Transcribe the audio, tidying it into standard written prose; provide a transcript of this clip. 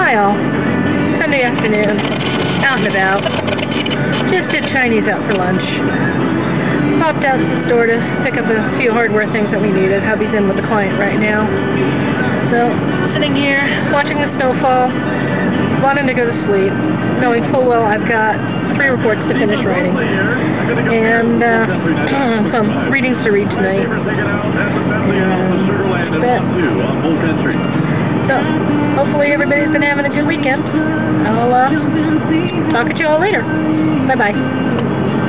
Hi all. Sunday afternoon, out and about. Just did Chinese out for lunch. Popped out to the store to pick up a few hardware things that we needed. Hubby's in with the client right now. So, sitting here, watching the snowfall, wanting to go to sleep, knowing full well I've got 3 reports to finish writing. And some readings to read tonight. So, hopefully everybody's been having a good weekend. I'll talk to you all later. Bye-bye.